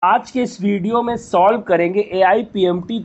आज के इस वीडियो में सॉल्व करेंगे AIPMT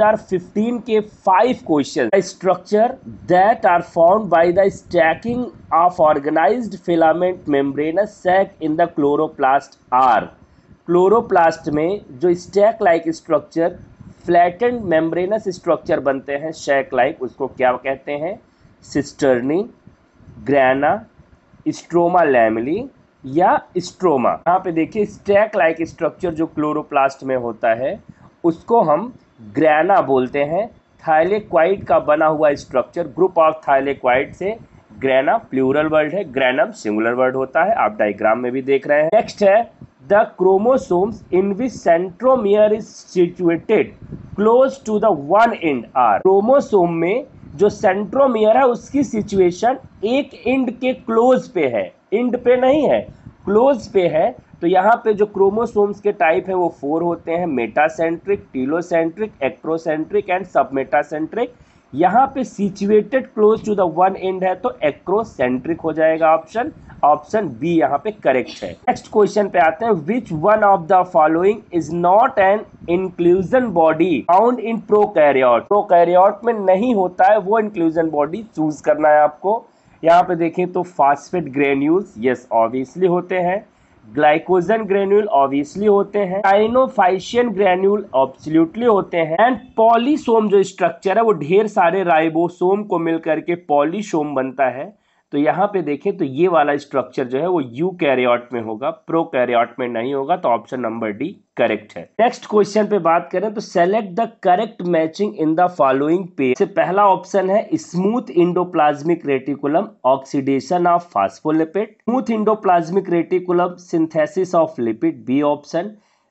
2015 के 5 question. Structure that are found by the stacking of organised filament membranous sac in the chloroplast are. Chloroplast में जो stack like structure flattened membranous structure बनते हैं शैक लाइक, उसको क्या कहते हैं? सिस्टर्नी, ग्रैना, स्ट्रोमा लैमेली या स्ट्रोमा। यहाँ पे देखिए स्टैक लाइक स्ट्रक्चर जो क्लोरोप्लास्ट में होता है उसको हम ग्रैना बोलते हैं। थाइलेक्वाइड का बना हुआ स्ट्रक्चर, ग्रुप ऑफ थाइलेक्वाइड से ग्रैना प्लूरल वर्ड है, ग्रैनम सिंगुलर वर्ड होता है, आप डायग्राम में भी देख रहे हैं। नेक्स्ट है the chromosomes in which centromere is situated close to the one end are. Chromosome में जो सेंट्रोमियर है उसकी सिचुएशन एक एंड के क्लोज पे है, एंड पे नहीं है, क्लोज पे है। तो यहाँ पे जो क्रोमोसोम्स के टाइप है वो 4 होते हैं, metacentric, telocentric, acrocentric and submetacentric. यहाँ पे situated close to the one end है तो एक्ट्रोसेंट्रिक हो जाएगा ऑप्शन। ऑप्शन बी यहाँ पे करेक्ट है। नेक्स्ट क्वेश्चन पे आते हैं, which one of the following is not an inclusion body found in prokaryote. Prokaryote में नहीं होता है वो इंक्लूजन बॉडी चूज करना है आपको। यहाँ पे देखें तो फास्फेट ग्रेन्यूल्स यस ऑब्वियसली होते हैं, ग्लाइकोजन ग्रेन्यूल ऑब्वियसली होते हैं, साइनोफाइशियन ग्रेन्यूल एब्सोल्युटली होते हैं, एंड पॉलीसोम जो स्ट्रक्चर है वो ढेर सारे राइबोसोम को मिलकर के पॉलीसोम बनता है। तो यहाँ पे देखें तो ये वाला स्ट्रक्चर जो है वो यूकैरियोट में होगा, प्रोकैरियोट में नहीं होगा, तो ऑप्शन नंबर डी करेक्ट है। नेक्स्ट क्वेश्चन पे बात करें तो select the correct matching in the following pair से पहला ऑप्शन है smooth endoplasmic reticulum oxidation of phospholipid, smooth endoplasmic reticulum synthesis of lipid B option,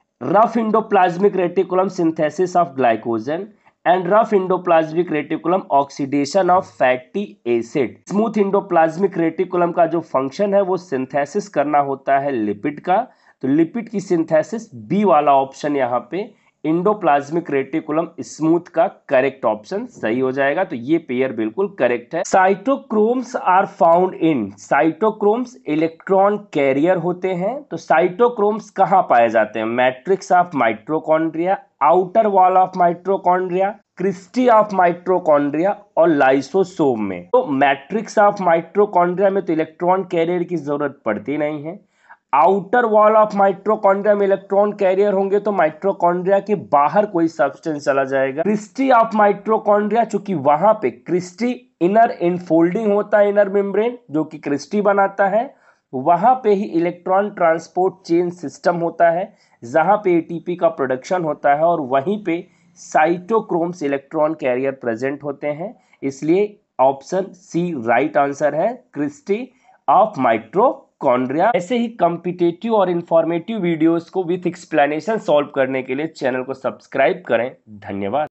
rough endoplasmic reticulum synthesis of glycogen and rough endoplasmic reticulum oxidation of fatty acid. Smooth endoplasmic reticulum का जो function है वो synthesis करना होता है lipid का, तो lipid की सिंथेसिस बी वाला ऑप्शन यहाँ पे इंडोप्लाज्मिक रेटिकुलम स्मूथ का करेक्ट ऑप्शन सही हो जाएगा। तो ये पेयर बिल्कुल करेक्ट है। Cytochromes are found in, cytochromes electron carrier होते हैं। तो साइटोक्रोम्स कहाँ पाए जाते हैं? Matrix of mitochondria, outer wall of mitochondria, cristae of mitochondria और लाइसोसोम में। तो मैट्रिक्स ऑफ माइटोकॉन्ड्रिया में तो इलेक्ट्रॉन कैरियर की जरूरत पड़ती नहीं है। आउटर वॉल ऑफ माइटोकॉन्ड्रिया में इलेक्ट्रॉन कैरियर होंगे तो माइटोकॉन्ड्रिया के बाहर कोई सब्सटेंस चला जाएगा। क्रिस्टी ऑफ माइटोकॉन्ड्रिया, चूंकि वहां पे क्रिस्टी इनर इनफोल्डिंग होता है, इनर मेम्ब्रेन जो कि क्रिस्टी बनाता है, वहां पे ही इलेक्ट्रॉन ट्रांसपोर्ट चेन सिस्टम होता है जहां पे एटीपी का प्रोडक्शन होता है और वहीं पे साइटोक्रोम्स इलेक्ट्रॉन कैरियर प्रेजेंट होते हैं। इसलिए ऑप्शन सी राइट आंसर है, क्रिस्टी ऑफ माइटोकॉन्ड्रिया। ऐसे ही कॉम्पिटिटिव और इंफॉर्मेटिव वीडियोस को विथ एक्सप्लेनेशन सॉल्व करने के लिए चैनल को सब्सक्राइब करें। धन्यवाद।